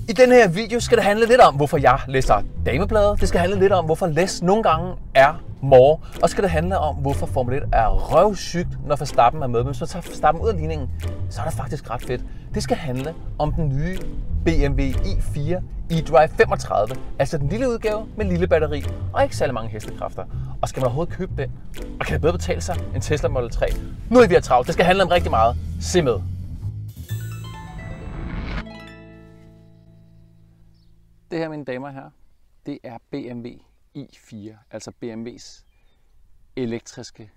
I denne her video skal det handle lidt om, hvorfor jeg læser dameblade. Det skal handle lidt om, hvorfor læs nogle gange er more. Og skal det handle om, hvorfor Formel 1 er røvsygt, når Verstappen er med. Men hvis man tager Verstappen ud af ligningen, så er det faktisk ret fedt. Det skal handle om den nye BMW i4 eDrive 35. Altså den lille udgave med lille batteri og ikke særlig mange hestekræfter. Og skal man overhovedet købe den? Og kan det bedre betale sig end Tesla Model 3? Nu er vi her travlt. Det skal handle om rigtig meget. Se med. Det her, mine damer og herrer, det er BMW i4, altså BMW's elektriske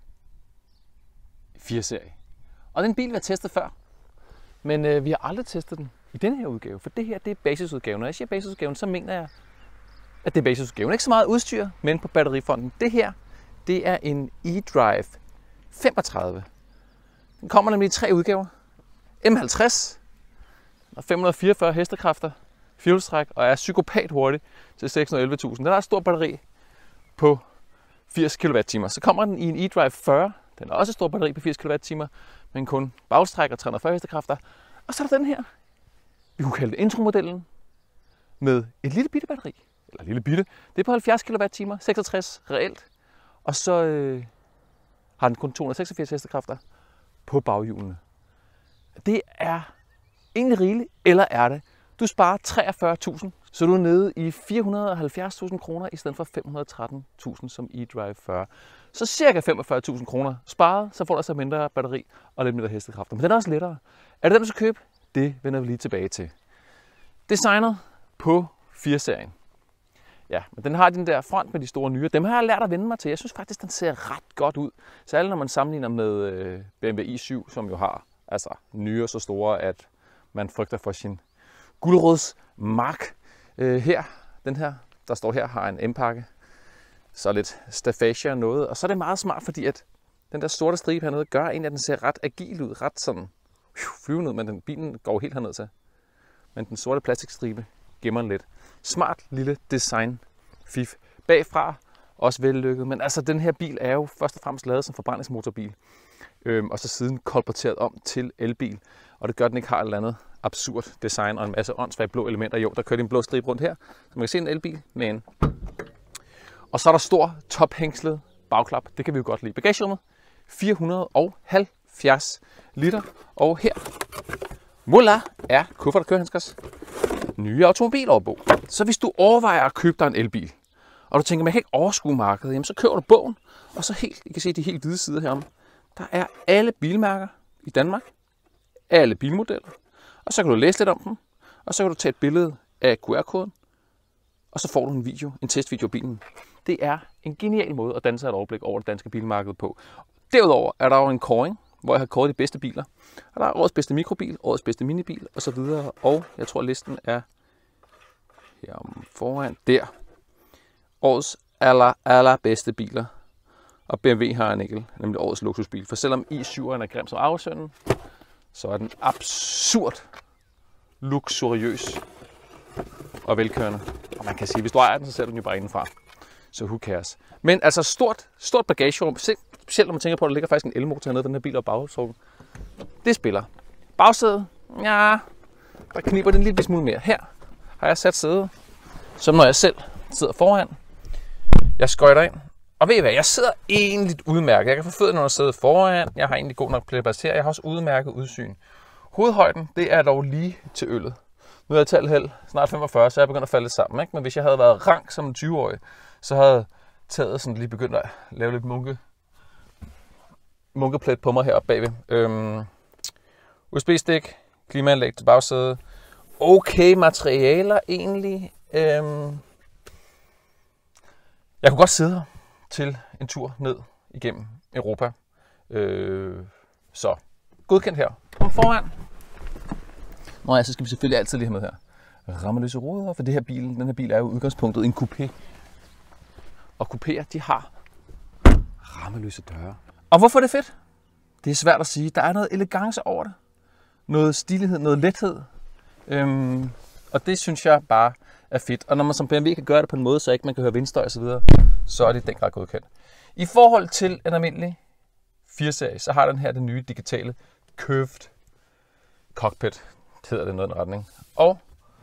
4-serie. Og den bil, vi har testet før, men vi har aldrig testet den i denne her udgave, for det her, det er basisudgaven. Når jeg siger basisudgaven, så mener jeg, at det er basisudgaven. Ikke så meget udstyr, men på batterifronten. Det her, det er en eDrive 35. Den kommer nemlig i 3 udgaver. M50 og 544 hestekræfter. Fjolstræk og er psykopat hurtig til 611.000. Den har et stort batteri på 80 kWh. Så kommer den i en eDrive 40. Den har også et stort batteri på 80 kWh, men kun bagstræk og 340 hestekræfter. Og så er der den her, vi kunne kalde det intromodellen, med et lille bitte batteri. Eller lille bitte. Det er på 70 kWh, 66 reelt. Og så har den kun 286 hestekræfter på baghjulene. Det er egentlig rigeligt, eller er det? Du sparer 43.000, så du er nede i 470.000 kroner i stedet for 513.000 som eDrive 40. Så cirka 45.000 kroner sparet, så får du altså mindre batteri og lidt mindre hestekræfter. Men den er også lettere. Er det den, du skal købe? Det vender vi lige tilbage til. Designet på 4-serien. Ja, men den har den der front med de store nye. Dem har jeg lært at vende mig til. Jeg synes faktisk, den ser ret godt ud. Særligt når man sammenligner med BMW i7, som jo har altså nye så store, at man frygter for sin gulerodsmark. Her, den her, der står her, har en M-pakke. Så lidt staffage og noget. Og så er det meget smart, fordi at den der sorte stribe hernede gør egentlig, at den ser ret agil ud. Ret sådan flyvende ud, men den bilen går helt herned til. Men den sorte plastikstribe gemmer den lidt. Smart lille design fif. Bagfra også vellykket. Men altså, den her bil er jo først og fremmest lavet som forbrændingsmotorbil. Og så siden kolporteret om til elbil. Og det gør, at den ikke har et eller andet absurd design og en masse åndssvage blå elementer. Jo, der kører en blå stribe rundt her, så man kan se en elbil med en. Og så er der stor tophængslet bagklap. Det kan vi jo godt lide. Bagagerummet 470 liter. Og her, voila, er kuffert og kørehandskers nye automobiloverbog. Så hvis du overvejer at købe dig en elbil, og du tænker, man kan ikke overskue markedet, jamen så køber du bogen, og så helt, I kan se de helt hvide sider herom. Der er alle bilmærker i Danmark, alle bilmodeller, og så kan du læse lidt om dem, og så kan du tage et billede af QR-koden, og så får du en video, en testvideo af bilen. Det er en genial måde at danne sig et overblik over det danske bilmarked på. Derudover er der jo en kåring, hvor jeg har kåret de bedste biler. Og der er årets bedste mikrobil, årets bedste minibil osv. Og jeg tror, listen er her foran der. Årets allerbedste biler. Og BMW har en enkelt, nemlig årets luksusbil. For selvom i7'eren er grim som arvesønnen, så er den absurd luksuriøs og velkørende. Og man kan sige, hvis du ejer den, så ser du den jo bare indenfra. Så who cares. Men altså stort bagagerum, specielt når man tænker på, at der ligger faktisk en elmotor hernede, den her bil og bagtrukket. Det spiller. Bagsædet, ja, der kniber den en lille smule mere. Her har jeg sat sædet, som når jeg selv sidder foran. Jeg skøjter ind. Og ved I hvad, jeg sidder egentlig udmærket. Jeg kan få fødderne under sædet foran. Jeg har egentlig god nok plads her. Jeg har også udmærket udsyn. Hovedhøjden, det er dog lige til øllet. Nu er jeg talt held snart 45, så jeg er begyndt at falde lidt sammen. Ikke? Men hvis jeg havde været rank som en 20-årig, så havde taget sådan lige begyndt at lave lidt munkeplet på mig heroppe bagved. USB-stik, klimaanlæg til bagsædet. Okay materialer egentlig. Jeg kunne godt sidde her til en tur ned igennem Europa. Så godkendt her. Kom foran. Nå ja, så skal vi selvfølgelig altid lige have med her. Rammeløse ruder, for den her bil er jo udgangspunktet en coupé. Og coupéer, de har rammeløse døre. Og hvorfor er det fedt? Det er svært at sige. Der er noget elegance over det. Noget stilighed, noget lethed. Og det synes jeg bare er fedt. Og når man som BMW kan gøre det på en måde, så ikke man kan høre vindstøj osv., så er det den grad godkendt. I forhold til en almindelig 4-serie, så har den her den nye digitale curved cockpit, hedder det noget i den retning. Og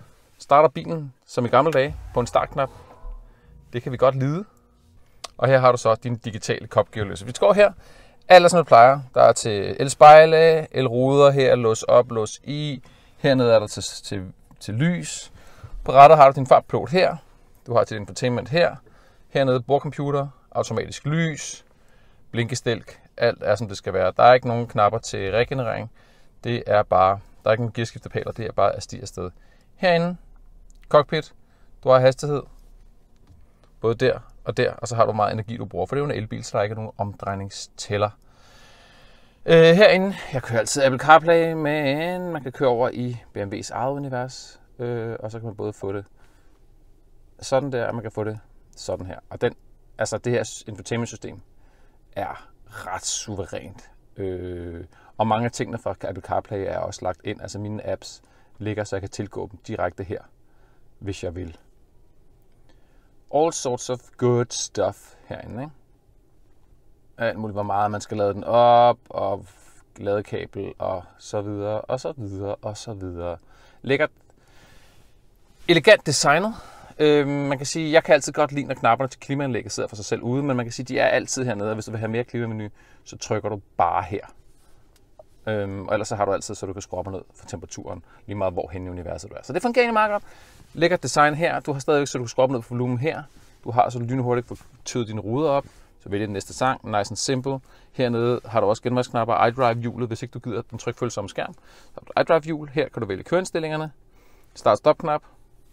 starter bilen, som i gamle dage, på en startknap. Det kan vi godt lide. Og her har du så din digitale kopgearløser. Vi går her. Alt er som det plejer. Der er til elspejle, elruder her, lås op, lås i. Hernede er der til lys. På rattet har du din fartpilot her. Du har til din infotainment her. Hernede bordcomputer, automatisk lys, blinkestilk. Alt er som det skal være. Der er ikke nogen knapper til regenerering. Det er bare, der er ikke nogen gearskiftepedaler. Det er bare at stige afsted. Herinde, cockpit. Du har hastighed. Både der og der. Og så har du meget energi, du bruger. For det er jo en elbil, så der er ikke nogen omdrejningstæller. Herinde, jeg kører altid Apple CarPlay, men man kan køre over i BMW's eget univers. Og så kan man både få det sådan der, og man kan få det sådan her. Og det her infotainment-system er ret suverænt. Og mange af tingene fra Apple CarPlay er også lagt ind. Altså mine apps ligger, så jeg kan tilgå dem direkte her, hvis jeg vil. All sorts of good stuff herinde, ikke? Alt muligt, hvor meget man skal lade den op, og ladekabel, og så videre, og så videre, og så videre. Lækkert, elegant designet. Man kan sige, jeg kan altid godt lide, når knapperne til klimaanlægget sidder for sig selv ude, men man kan sige, de er altid hernede, og hvis du vil have mere klimamenu, så trykker du bare her. Og ellers så har du altid, så du kan skrue op og ned for temperaturen, lige meget hvor hen i universet du er. Så det fungerer egentlig meget godt. Lækkert design her. Du har stadigvæk, så du kan skrue op og ned for volumen her. Du har så du lynhurtigt får tøet dine ruder op. Så vælger den næste sang. Nice and simple. Hernede har du også genvejsknapper. iDrive-hjulet, hvis ikke du gider den trykfølsomme skærm. Så har du iDrive-hjul. Her kan du vælge køreindstillingerne. Start-stop-knap.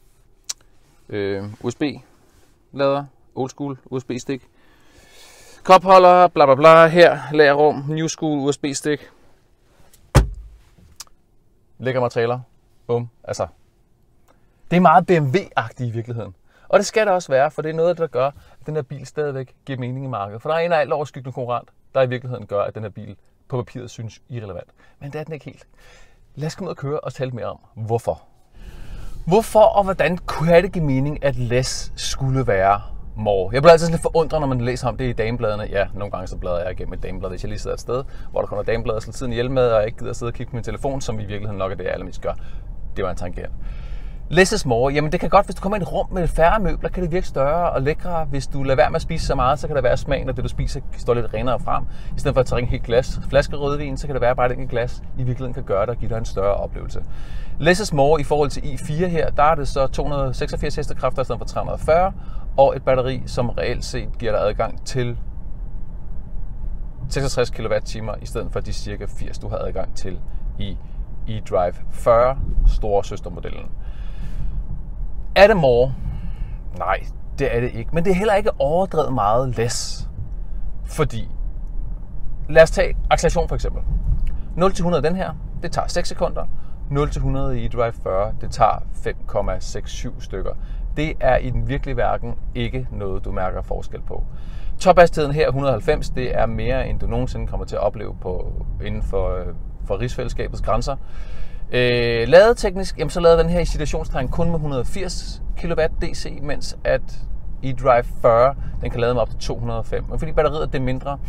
USB-lader. Old school USB-stik. Kopholder. Bla bla bla. Her. Lagerrum. New school USB-stik. Lækker materialer. Bum. Altså. Det er meget BMW-agtigt i virkeligheden. Og det skal det også være, for det er noget, der gør, at den her bil stadigvæk giver mening i markedet. For der er en af alt overskyggende konkurrent, der i virkeligheden gør, at den her bil på papiret synes irrelevant. Men det er den ikke helt. Lad os komme ud og køre og tale mere om, hvorfor. Hvorfor og hvordan kunne det give mening, at less skulle være more? Jeg bliver altid lidt forundret, når man læser om det i damebladene. Ja, nogle gange så bladrer jeg igennem et dameblad, hvis jeg lige sidder et sted, hvor der kommer dameblader så tiden ihjel med, og jeg ikke gider sidde og kigge på min telefon, som i virkeligheden nok er det, jeg allermest gør. Det var en tangent. Less is more. Jamen det kan godt, hvis du kommer i et rum med færre møbler, kan det virke større og lækre. Hvis du lader være med at spise så meget, så kan det være smagen, og det du spiser står lidt renere frem. I stedet for at tage en helt glas flaske rødvin, så kan det være bare et enkelt glas i virkeligheden kan gøre det og give dig en større oplevelse. Less is more i forhold til i4 her, der er det så 286 hestekræfter i stedet for 340, og et batteri, som reelt set giver dig adgang til 66 kWh i stedet for de cirka 80, du har adgang til i eDrive 40, store søstermodellen. Er det more? Nej, det er det ikke. Men det er heller ikke overdrevet meget less. Fordi, lad os tage acceleration for eksempel. 0-100 den her, det tager 6 sekunder. 0-100 i eDrive 40, det tager 5,67 stykker. Det er i den virkelige verden ikke noget, du mærker forskel på. Tophastigheden her, 190, det er mere, end du nogensinde kommer til at opleve inden for rigsfællesskabets grænser. Ladeteknisk, jamen så lader den her i situationstegn kun med 180 kW DC, mens at eDrive 40, den kan lade med op til 205. Men fordi batteriet det er mindre,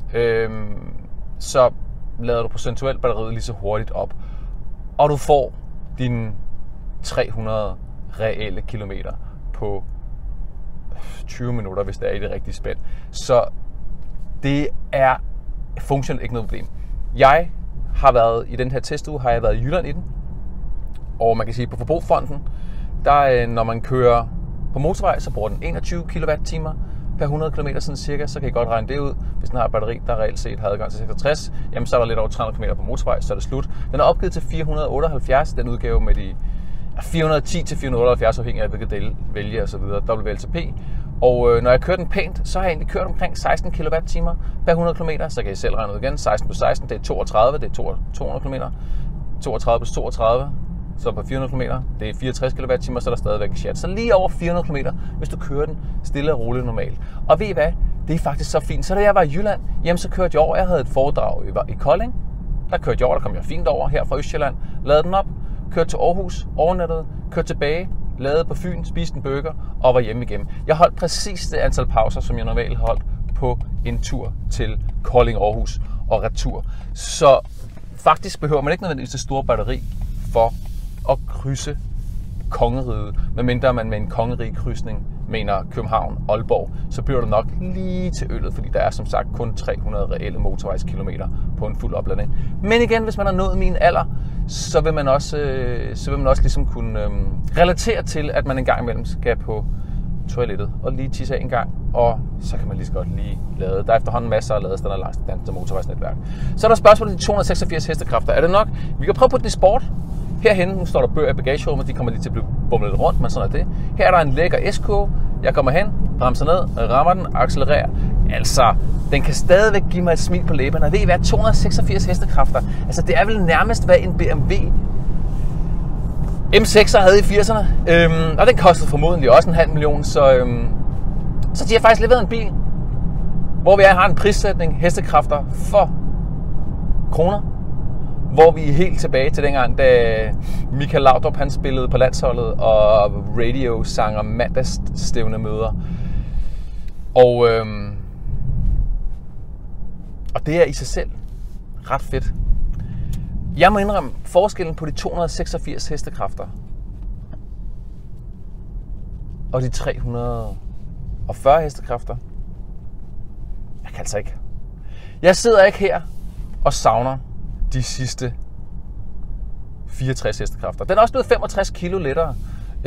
så lader du procentuelt batteriet lige så hurtigt op. Og du får dine 300 reelle kilometer på 20 minutter, hvis det er i det rigtige spænd. Så det er funktionelt ikke noget problem. Jeg har været i den her testuge, har jeg været i Jylland i den. Og man kan sige, på forbrugsfronten, der når man kører på motorvej, så bruger den 21 kWh per 100 km sådan cirka, så kan I godt regne det ud. Hvis den har et batteri, der reelt set har adgang til 66, jamen så er der lidt over 300 km på motorvej, så er det slut. Den er opgivet til 478, den udgave med de 410 til 478, afhængig af hvilket del vælge og så videre, WLTP. Og når jeg kører den pænt, så har jeg egentlig kørt omkring 16 kWh per 100 km, så kan I selv regne ud igen. 16 plus 16, det er 32, det er 200 km. 32 plus 32, så på 400 km, det er 64 kWh, så er der stadigvæk en chat. Så lige over 400 km, hvis du kører den stille og roligt normalt. Og ved I hvad? Det er faktisk så fint. Så da jeg var i Jylland, jamen så kørte jeg over. Jeg havde et foredrag i Kolding. Der kørte jeg over, der kom jeg fint over her fra Østjylland. Ladede den op, kørte til Aarhus, overnattede, kørte tilbage, lavede på Fyn, spiste en burger og var hjemme igen. Jeg holdt præcis det antal pauser, som jeg normalt holdt på en tur til Kolding, Aarhus og retur. Så faktisk behøver man ikke nødvendigvis det store batteri for at krydse kongeriget, medmindre man med en kongerigekrydsning mener København, Aalborg, så bliver det nok lige til øllet, fordi der er som sagt kun 300 reelle motorvejskilometer på en fuld opladning. Men igen, hvis man har nået min alder, så vil man også ligesom kunne relatere til, at man en gang imellem skal på toilettet og lige tisse af en gang, og så kan man lige så godt lige lade. Der er efterhånden masser af ladestander langs det danske motorvejsnetværk. Så er der spørgsmålet de 286 hestekræfter. Er det nok? Vi kan prøve på den i sport. Herhenne, nu står der bøger i bagagerummet, de kommer lige til at blive bumlet lidt rundt, men sådan er det. Her er der en lækker SK. Jeg kommer hen, bremser ned, rammer den, accelererer. Altså, den kan stadigvæk give mig et smil på læberne. Og ved I hvad? 286 hestekræfter. Altså, det er vel nærmest, hvad en BMW M6'er havde i 80'erne. Og den kostede formodentlig også 500.000, så de har faktisk leveret en bil, hvor vi har en prissætning, hestekræfter for kroner, hvor vi er helt tilbage til dengang, da Michael Laudrup han spillede på landsholdet, og radiosanger mandagsstævnemøder. Og det er i sig selv ret fedt. Jeg må indrømme forskellen på de 286 hestekræfter og de 340 hestekræfter. Jeg kan altså ikke. Jeg sidder ikke her og savner de sidste 64 hestekræfter. Den er også blevet 65 kilo lettere.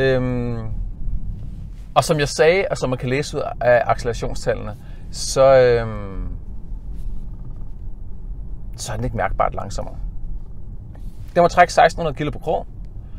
Og som jeg sagde, og som man kan læse ud af accelerationstallene, så er den ikke mærkbart langsommere. Den må trække 1600 kg på krog.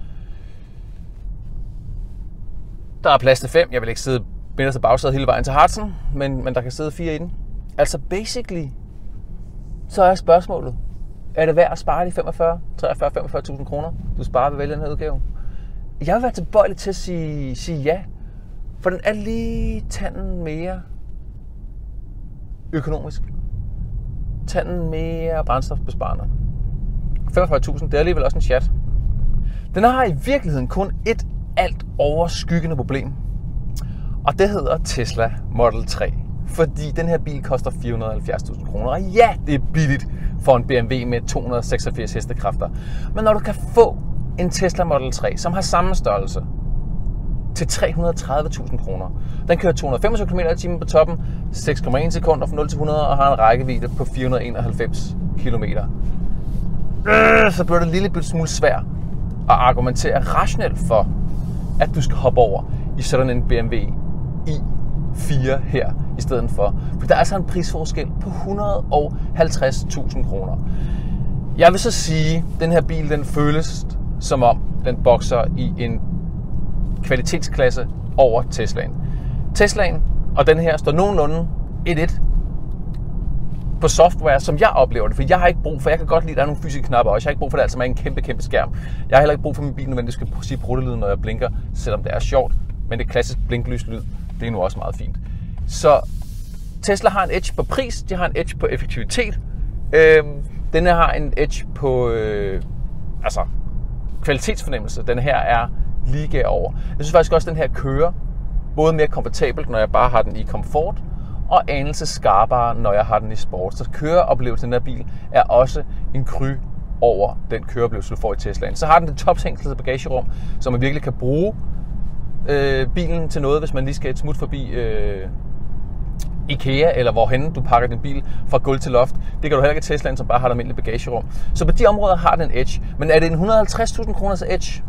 Der er plads til 5. Jeg vil ikke sidde binder til bagsædet hele vejen til Harzen, men der kan sidde 4 i den. Altså basically, så er spørgsmålet, er det værd at spare de 45.000 kroner, du sparer ved at vælge den her udgave? Jeg vil være tilbøjelig til at sige ja, for den er lige tanden mere økonomisk. Tanden mere brændstofbesparende. 45.000, det er alligevel også en chat. Den har i virkeligheden kun et alt overskyggende problem. Og det hedder Tesla Model 3. Fordi den her bil koster 470.000 kroner. Og ja, det er billigt for en BMW med 286 hestekræfter. Men når du kan få en Tesla Model 3, som har samme størrelse, til 330.000 kroner. Den kører 225 km/t på toppen, 6,1 sekunder fra 0 til 100 og har en rækkevidde på 491 km. Så bliver det en lille smule svært at argumentere rationelt for, at du skal hoppe over i sådan en BMW i4 her i stedet for. For der er altså en prisforskel på 150.000 kroner. Jeg vil så sige, at den her bil den føles som om den bokser i en kvalitetsklasse over Teslaen. Teslaen og den her står nogenlunde 1-1 på software, som jeg oplever det, for jeg har ikke brug for, jeg kan godt lide, at der er nogle fysiske knapper også. Jeg har ikke brug for det, altså med en kæmpe skærm. Jeg har heller ikke brug for min bil, nødvendigvis skal sige pruttelyden, når jeg blinker, selvom det er sjovt, men det klassiske blinklyslyd, det er nu også meget fint. Så Tesla har en edge på pris, de har en edge på effektivitet. Den her har en edge på kvalitetsfornemmelse. Den her er lige over. Jeg synes faktisk også, at den her kører både mere komfortabelt, når jeg bare har den i komfort, og anelse skarpere, når jeg har den i sport. Så køreoplevelsen af den her bil er også en kry over den køreoplevelse, du får i Teslaen. Så har den det topsænkede bagagerum, så man virkelig kan bruge bilen til noget, hvis man lige skal et smut forbi IKEA, eller hvorhen du pakker din bil fra gulv til loft. Det kan du heller ikke i Teslaen, som bare har et almindeligt bagagerum. Så på de områder har den en edge. Men er det en 150.000 kroners edge?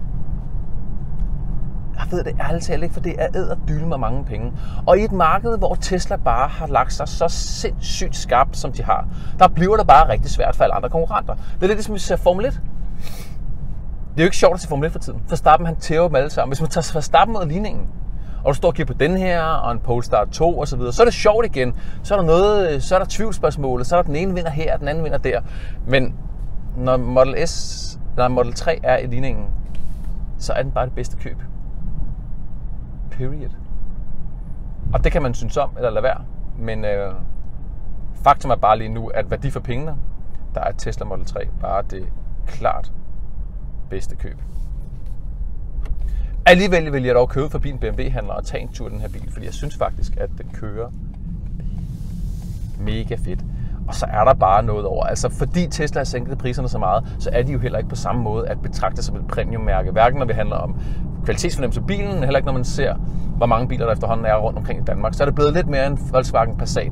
Jeg ved det ærligt talt ikke, for det er edderdyne med mange penge. Og i et marked, hvor Tesla bare har lagt sig så sindssygt skarpt, som de har, der bliver det bare rigtig svært for alle andre konkurrenter. Det er lidt ligesom, vi ser Formel 1. Det er jo ikke sjovt at se Formel 1 for tiden. Verstappen, han tæver dem alle sammen. Hvis man tager Verstappen mod ligningen, og du står og kigger på den her, og en Polestar 2 og så videre, så er det sjovt igen. Så er der noget, så er der tvivlsspørgsmål, så er der den ene vinder her, og den anden vinder der. Men når Model 3 er i ligningen, så er den bare det bedste køb. Period. Og det kan man synes om, eller lade være. Men faktum er bare lige nu, at værdi for pengene, der er Tesla Model 3 bare det klart bedste køb. Alligevel vil jeg dog købe forbi en BMW-handler og tage en tur i den her bil, fordi jeg synes faktisk, at den kører mega fedt. Og så er der bare noget over. Altså fordi Tesla har sænket priserne så meget, så er de jo heller ikke på samme måde at betragte som et premiummærke. Hverken når det handler om kvalitetsfornemmelse af bilen, heller ikke når man ser, hvor mange biler der efterhånden er rundt omkring i Danmark. Så er det blevet lidt mere en Volkswagen Passat.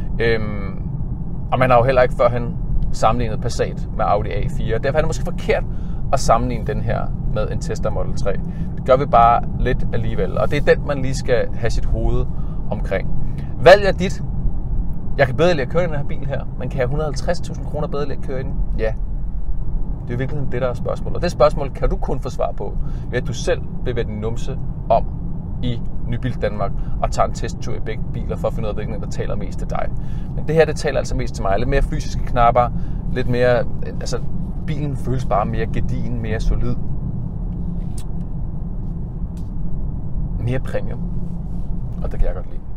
Og man har jo heller ikke førhen sammenlignet Passat med Audi A4. Derfor er det måske forkert at sammenligne den her med en Tesla Model 3. Det gør vi bare lidt alligevel. Og det er den, man lige skal have sit hoved omkring. Valg er dit. Jeg kan bedre lide at køre i den her bil her, men kan jeg 150.000 kroner bedre lide at køre i den? Ja. Det er virkelig det, der er spørgsmål. Og det spørgsmål kan du kun få svar på, ved at du selv bevæger din numse om i Nybil Danmark og tager en testtur i begge biler for at finde ud af, hvilken der taler mest til dig. Men det her, det taler altså mest til mig. Lidt mere fysiske knapper, lidt mere, altså bilen føles bare mere gedigen, mere solid. Mere premium. Og det kan jeg godt lide.